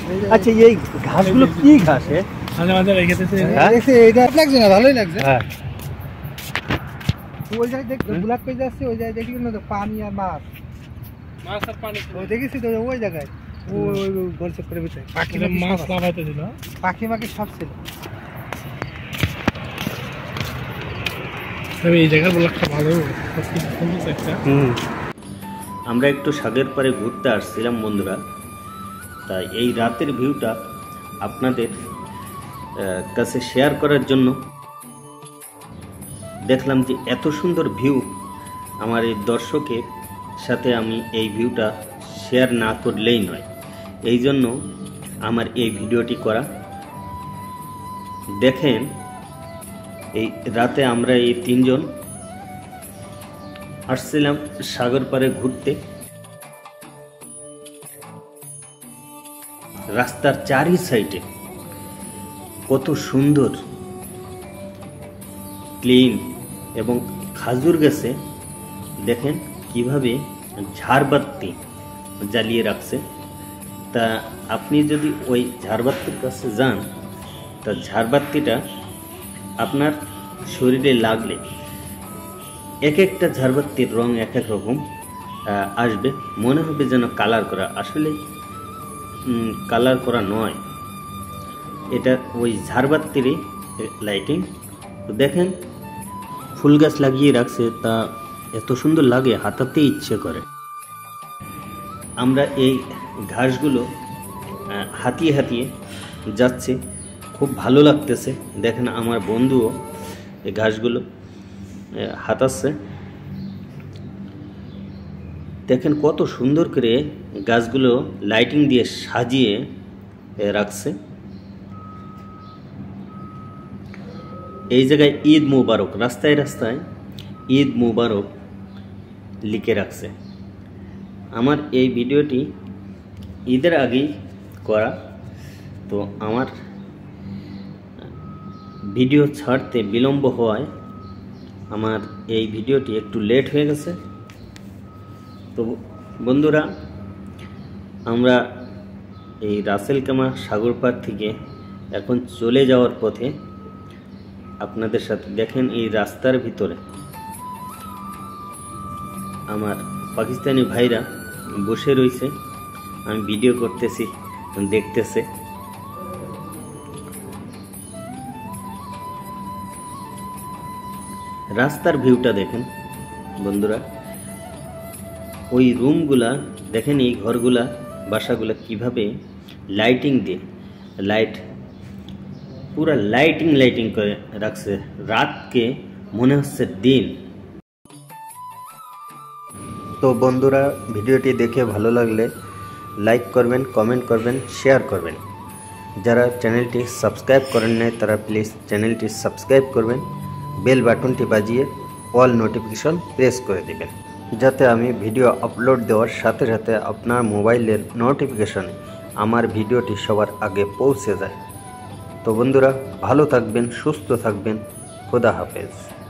আচ্ছা এই ঘাসগুলো কি ঘাস? মাঝে মাঝে রেখেছে এটা লাগছে না, ভালোই লাগছে। হ্যাঁ ওই জায়গায় দেখ ব্ল্যাক পেজ আসছে, ওই জায়গায় দেখলি না তো পানি আর মাছ আর পানি ওই দেখেছি তো ওই জায়গায় ওই গোল চক্করের ভিতরে পাখি মাছ লাগাইতে ছিল, পাখি সব ছিল। তবে এই জায়গার ব্লকটা ভালো, সুন্দর একটা। আমরা একটু সাগের পাড়ে ঘুরতে আসছিলাম বন্ধুরা, তাই এই রাতের ভিউটা আপনাদের কাছে শেয়ার করার জন্য দেখলাম যে এত সুন্দর ভিউ আমার এই দর্শকের সাথে আমি এই ভিউটা শেয়ার না করলেই নয়, এই জন্য আমার এই ভিডিওটি করা। দেখেন এই রাতে আমরা এই তিনজন আসছিলাম সাগর পাড়ে ঘুরতে। রাস্তার চারি সাইডে কত সুন্দর ক্লিন এবং খাজুর গাছে দেখেন কিভাবে ঝাড়বাতি জ্বালিয়ে রাখছে। তা আপনি যদি ওই ঝাড়বাতির কাছে যান, তা ঝাড়বাতিটা আপনার শরীরে লাগলে এক একটা ঝাড়বাতির রং এক এক রকম আসবে, মনে হবে যেন কালার করা, আসলে কালার করা নয়, এটা ওই ঝাড়বাতিরই লাইটিং। তো দেখেন ফুল গাছ লাগিয়ে রাখছে, তা এত সুন্দর লাগে হাতাতে ইচ্ছে করে। আমরা এই ঘাসগুলো হাতিয়ে হাতিয়ে যাচ্ছি, খুব ভালো লাগতেছে। দেখেন আমার বন্ধুও এই ঘাসগুলো হাতাচ্ছে। দেখেন কত সুন্দর করে গাছগুলো লাইটিং দিয়ে সাজিয়ে রাখছে। এই জায়গায় ঈদ মুবারক, রাস্তায় রাস্তায় ঈদ মুবারক লিখে রাখছে। আমার এই ভিডিওটি ঈদের আগেই করা, তো আমার ভিডিও ছাড়তে বিলম্ব হওয়ায় আমার এই ভিডিওটি একটু লেট হয়ে গেছে। তো বন্ধুরা, আমরা এই রাসেলকামা সাগর পাড় থেকে এখন চলে যাওয়ার পথে আপনাদের সাথে দেখেন এই রাস্তার ভিতরে আমার পাকিস্তানি ভাইরা বসে রয়েছে, আমি ভিডিও করতেছি, দেখতেছে। রাস্তার ভিউটা দেখেন বন্ধুরা, ওই রুমগুলা দেখেন, এই ঘরগুলা বাসাগুলা কিভাবে লাইটিং দিয়ে পুরা লাইটিং করে রাখছে, রাতকে মনে হচ্ছে দিন। তো বন্ধুরা, ভিডিওটি দেখে ভালো লাগলে লাইক করবেন, কমেন্ট করবেন, শেয়ার করবেন। যারা চ্যানেলটি সাবস্ক্রাইব করেন নাই তারা প্লিজ চ্যানেলটি সাবস্ক্রাইব করবেন, বেল বাটনটি বাজিয়ে অল নোটিফিকেশন প্রেস করে দেবেন, যাতে আমি ভিডিও আপলোড দেওয়ার সাথে সাথে আপনার মোবাইলের নোটিফিকেশনে আমার ভিডিওটি সবার আগে পৌঁছে যায়। তো বন্ধুরা, ভালো থাকবেন, সুস্থ থাকবেন, খোদা হাফেজ।